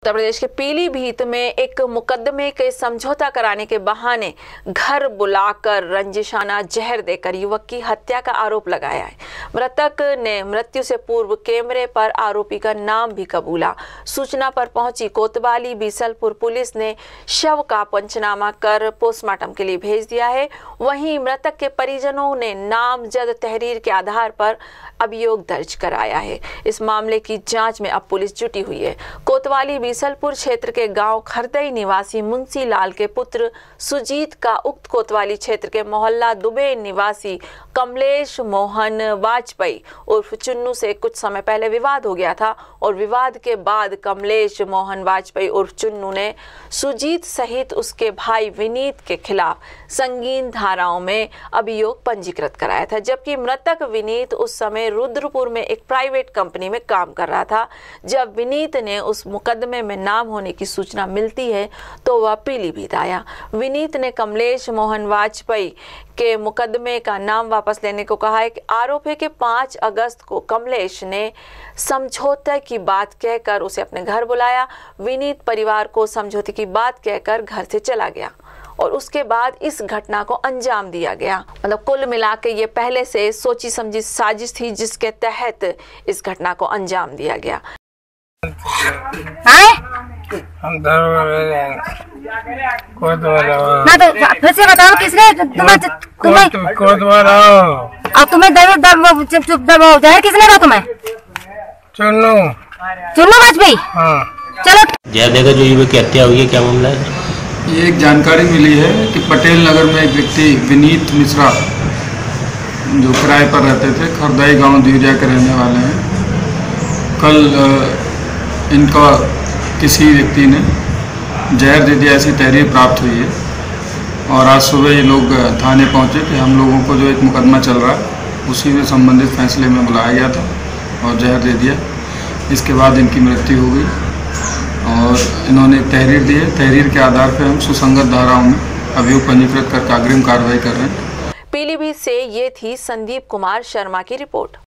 उत्तर प्रदेश के पीलीभीत में एक मुकदमे के समझौता कराने के बहाने घर बुलाकर रंजिशाना जहर देकर युवक की हत्या का आरोप लगाया है। मृतक ने मृत्यु से पूर्व कैमरे पर आरोपी का नाम भी कबूला। सूचना पर पहुंची कोतवाली बीसलपुर पुलिस ने शव का पंचनामा कर पोस्टमार्टम के लिए भेज दिया है। वहीं मृतक के परिजनों ने नामजद तहरीर के आधार पर अभियोग दर्ज कराया है। इस मामले की जांच में अब पुलिस जुटी हुई है। कोतवाली बीसलपुर क्षेत्र के गांव खरदई निवासी मुंशी लाल के पुत्र सुजीत का उक्त कोतवाली क्षेत्र के मोहल्ला दुबे निवासी कमलेश मोहन वाजपेयी उर्फ चुन्नू से कुछ समय पहले विवाद हो गया था और विवाद के बाद कमलेश मोहन वाजपेयी उर्फ चुन्नू ने सुजीत सहित उसके भाई विनीत के खिलाफ संगीन धाराओं में अभियोग पंजीकृत कराया था। जबकि मृतक विनीत उस समय रुद्रपुर में एक प्राइवेट कंपनी में काम कर रहा था। जब विनीत ने उस मुकदमे में नाम होने की सूचना मिलती है तो वह पीलीभीत आया। विनीत ने कमलेश मोहन वाजपेयी के मुकदमे का नाम वापस लेने को कहा है कि आरोप है कि 5 अगस्त को कमलेश ने समझौते की बात कहकर उसे अपने घर बुलाया। विनीत परिवार को समझौते की बात कहकर घर से चला गया और उसके बाद इस घटना को अंजाम दिया गया। मतलब कुल मिला के ये पहले से सोची समझी साजिश थी जिसके तहत इस घटना को अंजाम दिया गया। हम ना तो फिर से बताओ किसने तुम्हें अब तुम्हें चुप दबाओ जहर किसने दो तुम्हें? चुन्नू वाजपेयी। हाँ। चलो जहर देकर जो युवक की हत्या हुई है, क्या मामला है? ये एक जानकारी मिली है कि पटेल नगर में एक व्यक्ति विनीत मिश्रा जो किराए पर रहते थे, खरदई गांव दिवरिया के रहने वाले हैं। कल इनका किसी व्यक्ति ने जहर दे दिया, ऐसी तहरीर प्राप्त हुई है और आज सुबह ये लोग थाने पहुंचे कि हम लोगों को जो एक मुकदमा चल रहा है उसी में संबंधित फैसले में बुलाया गया था और जहर दे दिया। इसके बाद इनकी मृत्यु हो गई और इन्होंने एक तहरीर दी है। तहरीर के आधार पर हम सुसंगत धाराओं में अभियोग पंजीकृत करके अग्रिम कार्रवाई कर रहे हैं। पीलीभीत से ये थी संदीप कुमार शर्मा की रिपोर्ट।